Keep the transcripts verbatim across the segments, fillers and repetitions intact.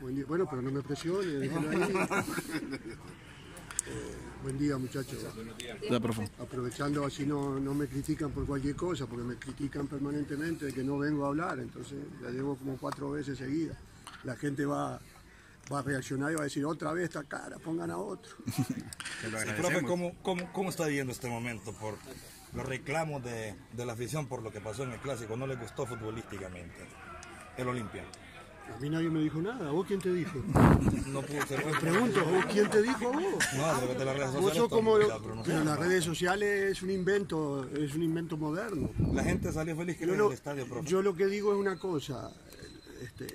Buen día. Bueno, pero no me presione, déjelo ahí. Eh, buen día, muchachos. Ya, profe. Aprovechando así no, no me critican por cualquier cosa, porque me critican permanentemente de que no vengo a hablar, entonces ya llevo como cuatro veces seguidas. La gente va, va a reaccionar y va a decir otra vez esta cara, pongan a otro. Sí, profe, ¿cómo, cómo, ¿cómo está viviendo este momento por los reclamos de, de la afición por lo que pasó en el Clásico? ¿No le gustó futbolísticamente el Olimpia? A mí nadie me dijo nada. ¿A vos quién te dijo? No pudo ser. Me pregunto, ¿a vos quién te dijo a vos? No, a través de las redes sociales. Vos sos como, pero, no pero las redes sociales es un invento, es un invento moderno. La gente salió feliz que Yo en lo, el estadio, profe. yo lo que digo es una cosa. Este,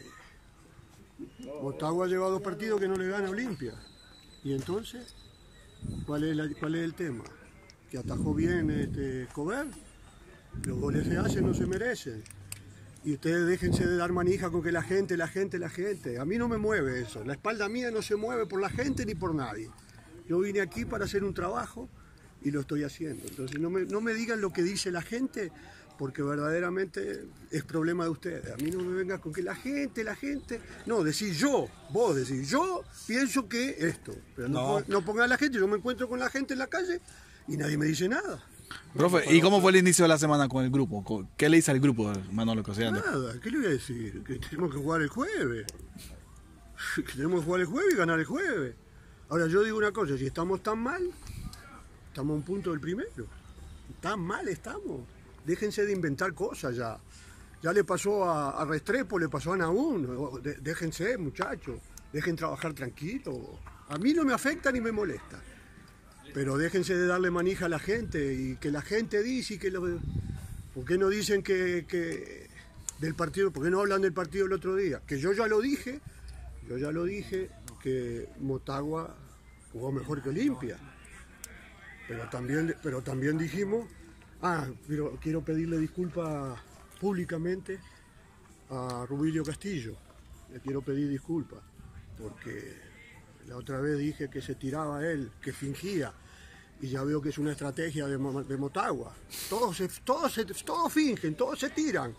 Motagua lleva dos partidos que no le gana a Olimpia. Y entonces, ¿cuál es, la, cuál es el tema? Que atajó bien este, Cover. Los goles se hacen, no se merecen. Y ustedes déjense de dar manija con que la gente, la gente, la gente. A mí no me mueve eso. La espalda mía no se mueve por la gente ni por nadie. Yo vine aquí para hacer un trabajo y lo estoy haciendo. Entonces no me, no me digan lo que dice la gente, porque verdaderamente es problema de ustedes. A mí no me vengan con que la gente, la gente... No, decís yo, vos decís yo, pienso que esto. Pero no, no. no pongan a la gente, yo me encuentro con la gente en la calle y nadie me dice nada. Profe, ¿y cómo fue el inicio de la semana con el grupo? ¿Qué le dice al grupo, Manolo Cosiano? Nada, ¿qué le voy a decir? Que tenemos que jugar el jueves. Que tenemos que jugar el jueves y ganar el jueves. Ahora yo digo una cosa, si estamos tan mal, estamos a un punto del primero. Tan mal estamos. Déjense de inventar cosas ya. Ya le pasó a, a Restrepo, le pasó a Nahún. De, déjense, muchachos. Dejen trabajar tranquilo. A mí no me afecta ni me molesta. Pero déjense de darle manija a la gente y que la gente dice y que lo... ¿Por qué no dicen que, que del partido? ¿Por qué no hablan del partido el otro día? Que yo ya lo dije, yo ya lo dije que Motagua jugó mejor que Olimpia. Pero también, pero también dijimos, ah, pero quiero pedirle disculpas públicamente a Rubilio Castillo. Le quiero pedir disculpas porque la otra vez dije que se tiraba él, que fingía, y ya veo que es una estrategia de, de Motagua. Todos, se, todos, se, todos fingen, todos se tiran.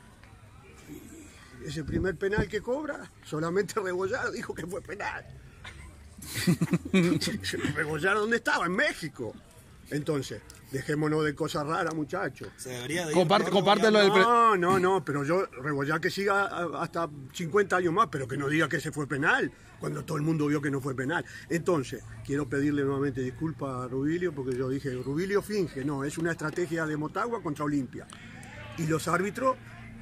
Y ese primer penal que cobra, solamente Rebollar dijo que fue penal. Rebollar, ¿dónde estaba? En México. Entonces, dejémonos de cosas raras, muchachos. Se debería de Comparte, compártelo del... No, no, no, pero yo, Rebollar que siga hasta cincuenta años más, pero que no diga que ese fue penal, cuando todo el mundo vio que no fue penal. Entonces, quiero pedirle nuevamente disculpas a Rubilio, porque yo dije, Rubilio finge, no, es una estrategia de Motagua contra Olimpia. Y los árbitros,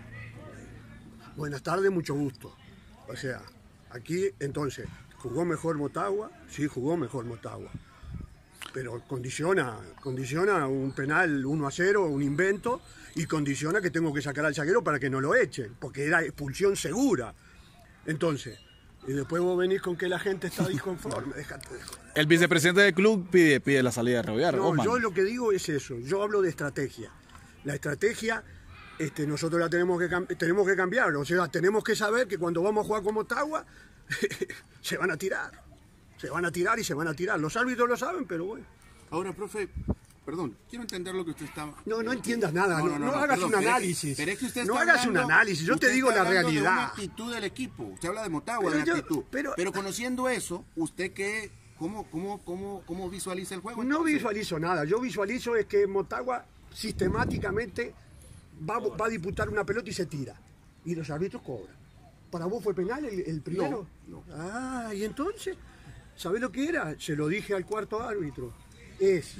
buenas tardes, mucho gusto. O sea, aquí, entonces, ¿jugó mejor Motagua? Sí, jugó mejor Motagua. Pero condiciona, condiciona un penal uno a cero, un invento, y condiciona que tengo que sacar al zaguero para que no lo echen, porque era expulsión segura. Entonces, y después vos venís con que la gente está disconforme, déjate de joder. El vicepresidente del club pide, pide la salida de Rebollar. No, Osman. yo lo que digo es eso, yo hablo de estrategia. La estrategia, este, nosotros la tenemos que, tenemos que cambiar, o sea, tenemos que saber que cuando vamos a jugar con Motagua, se van a tirar. Se van a tirar y se van a tirar. Los árbitros lo saben, pero bueno. Ahora, profe, perdón, quiero entender lo que usted está... No, no entiendas nada, no, no, no, no, no hagas perdón, un análisis. Pero es que usted no está hagas hablando, un análisis, yo te digo la realidad. De una actitud del equipo, usted habla de Motagua, pero de yo, actitud. Pero, pero, pero conociendo eso, ¿usted qué, cómo, cómo, cómo, cómo visualiza el juego? No entonces? visualizo nada, yo visualizo es que Motagua sistemáticamente va, va a disputar una pelota y se tira. Y los árbitros cobran. ¿Para vos fue penal el, el primero? No, no. Ah, y entonces... ¿Sabés lo que era? Se lo dije al cuarto árbitro. Es...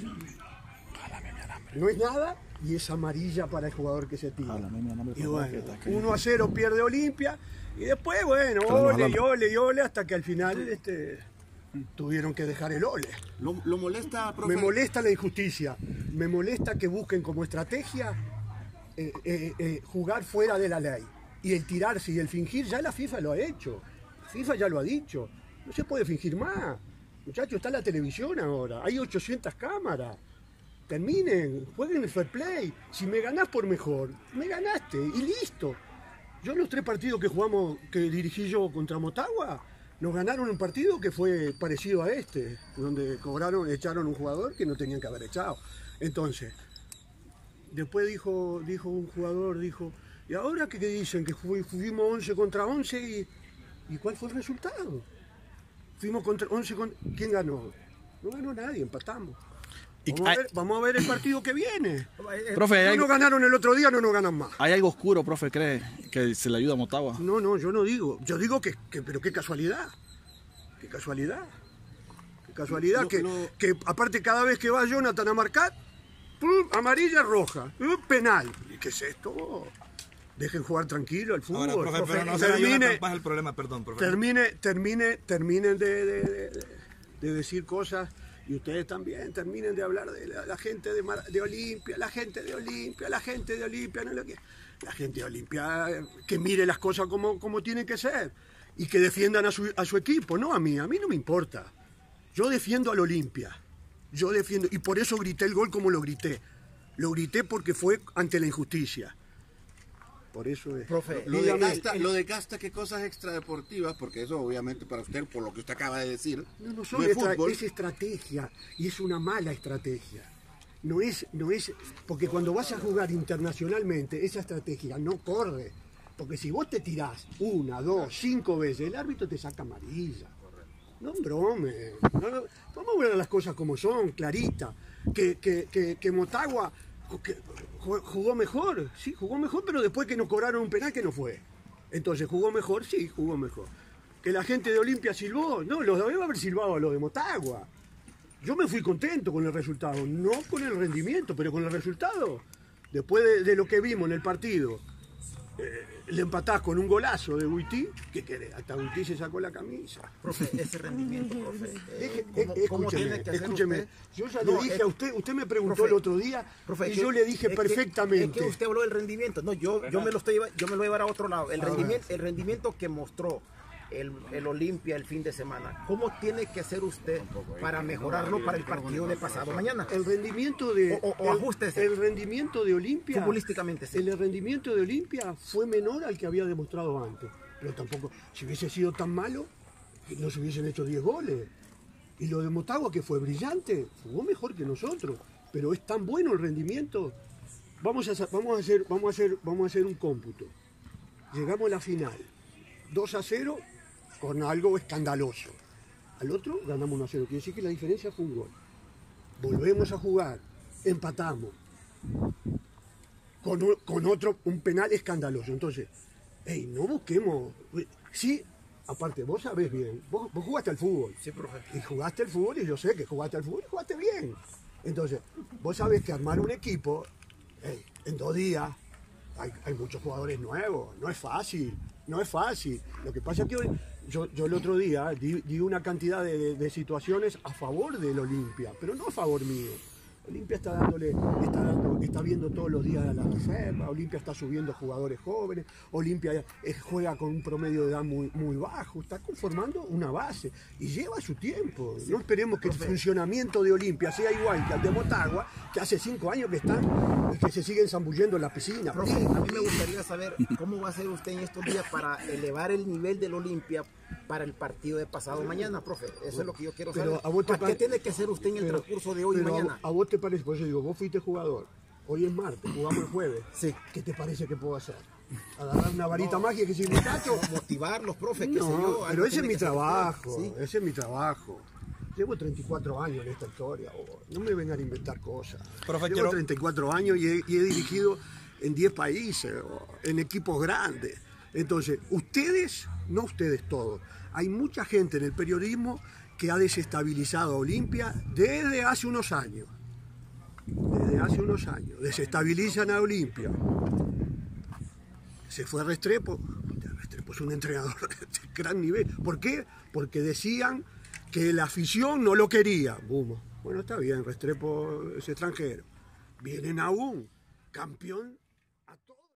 No es nada y es amarilla para el jugador que se tira. Y bueno, uno a cero pierde Olimpia y después, bueno, ole y ole y ole hasta que al final este, tuvieron que dejar el ole. ¿Lo, lo molesta, profe? Me molesta la injusticia. Me molesta que busquen como estrategia eh, eh, eh, jugar fuera de la ley. Y el tirarse y el fingir, ya la FIFA lo ha hecho. La FIFA ya lo ha dicho. No se puede fingir más. Muchachos, está la televisión ahora. Hay ochocientas cámaras. Terminen, jueguen el fair play. Si me ganás por mejor, me ganaste y listo. Yo en los tres partidos que jugamos, que dirigí yo contra Motagua, nos ganaron un partido que fue parecido a este, donde cobraron, echaron un jugador que no tenían que haber echado. Entonces, después dijo, dijo un jugador, dijo, ¿y ahora qué dicen? Que fuimos once contra once y... ¿Y cuál fue el resultado? Fuimos contra once con... ¿Quién ganó? No ganó nadie, empatamos. Y Vamos a, hay- ver, vamos a ver el partido que viene. Profe, hay No algo, nos ganaron el otro día, no nos ganan más. hay algo oscuro, profe, cree que se le ayuda a Motagua. No, no, yo no digo. Yo digo que, que pero qué casualidad. Qué casualidad. Qué casualidad Lo- que, lo- que aparte cada vez que va Jonathan a marcar, ¡pum! Amarilla, roja, ¡pum! Penal. ¿Y qué es esto? Dejen jugar tranquilo al fútbol. Ahora, profe, pero no termine, será Jonathan Paz el problema, perdón, profe. termine, termine, terminen de, de- de- de decir cosas. Y ustedes también terminen de hablar de la, la gente de, Mar- de Olimpia, la gente de Olimpia, la gente de Olimpia, no lo que, la gente de Olimpia eh, que mire las cosas como, como tienen que ser y que defiendan a su, a su equipo, no a mí, a mí no me importa. Yo defiendo al Olimpia, yo defiendo, y por eso grité el gol como lo grité. Lo grité porque fue ante la injusticia. Por eso es. Profe, Lo de, Dígame. Casta, lo de Casta, ¿qué cosas extradeportivas? Porque eso obviamente para usted, por lo que usted acaba de decir, No, no no son es estra- fútbol. es estrategia y es una mala estrategia. No es, no es, porque cuando vas a jugar internacionalmente, esa estrategia no corre. Porque si vos te tirás una, dos, cinco veces, el árbitro te saca amarilla. No brome. No, no, vamos a ver las cosas como son, clarita. Que, que, que, que Motagua que jugó mejor, sí, jugó mejor, pero después que nos cobraron un penal que no fue. Entonces, ¿jugó mejor? Sí, jugó mejor. Que la gente de Olimpia silbó, no, los debe haber silbado a los de Motagua. Yo me fui contento con el resultado, no con el rendimiento, pero con el resultado. Después de, de lo que vimos en el partido, eh, le empatás con un golazo de Buití, ¿qué querés? Hasta Buití se sacó la camisa. profe, ese rendimiento, profe. eh, Deje- ¿cómo- eh, cómo escúcheme, tiene que hacer escúcheme. usted? Yo ya No, le dije es- a usted, usted me preguntó profe, el otro día profe, y que- yo le dije es que- perfectamente. Es que usted habló del rendimiento. No, yo, yo me lo estoy lleva- yo me lo voy a llevar a otro lado. El A rendimiento, el rendimiento que mostró el, el Olimpia el fin de semana. ¿Cómo tiene que hacer usted para mejorarlo para el partido de pasado mañana? El rendimiento de O- o- o el- ajústese. el rendimiento de Olimpia Futbolísticamente, sí. el rendimiento de Olimpia fue menor al que había demostrado antes, pero tampoco si hubiese sido tan malo no se hubiesen hecho diez goles. Y lo de Motagua, que fue brillante, jugó mejor que nosotros, pero es tan bueno el rendimiento. Vamos a, sa- vamos a hacer vamos a hacer vamos a hacer un cómputo. Llegamos a la final, dos a cero con algo escandaloso. Al otro ganamos uno a cero, quiere decir que la diferencia fue un gol. Volvemos a jugar, empatamos. Con, o- con otro, un penal escandaloso. Entonces, hey, no busquemos. Sí, aparte, vos sabés bien, vos, vos jugaste al fútbol. Sí, profe. Y jugaste al fútbol, y yo sé que jugaste al fútbol y jugaste bien. Entonces, vos sabés que armar un equipo, hey, en dos días, hay, hay muchos jugadores nuevos, no es fácil, no es fácil. Lo que pasa es que hoy, yo, yo el otro día di, di una cantidad de, de- de situaciones a favor del Olimpia, pero no a favor mío. Olimpia está dándole, está dando, está viendo todos los días a la reserva, Olimpia está subiendo jugadores jóvenes, Olimpia eh, juega con un promedio de edad muy, muy bajo, está conformando una base y lleva su tiempo. No esperemos que el funcionamiento de Olimpia sea igual que al de Motagua, que hace cinco años que están y que se siguen zambullendo en la piscina. Profe, a mí me gustaría saber cómo va a hacer usted en estos días para elevar el nivel del Olimpia para el partido de pasado mañana, profe. Eso es lo que yo quiero Pero saber. a vos te ¿Qué pare- tiene que hacer usted en el Pero- transcurso de hoy y pero a mañana? vos- A, vos te parece, por eso digo, vos fuiste jugador, hoy es martes, jugamos el jueves. Sí. ¿Qué te parece que puedo hacer? Agarrar una varita mágica y decir, muchacho, Motivarlos, profe, qué sé no, yo. pero algo ese es tiene mi que hacer usted. trabajo, Sí. ese es mi trabajo. Llevo treinta y cuatro años en esta historia, oh, no me vengan a inventar cosas. Profe, Llevo quiero- treinta y cuatro años y he, y he dirigido en diez países, oh, en equipos grandes. Entonces, ustedes, no ustedes todos, hay mucha gente en el periodismo que ha desestabilizado a Olimpia desde hace unos años. Desde hace unos años. Desestabilizan a Olimpia. Se fue Restrepo. Restrepo es un entrenador de gran nivel. ¿Por qué? Porque decían que la afición no lo quería. Bum. Bueno, está bien, Restrepo es extranjero. Vienen aún, campeón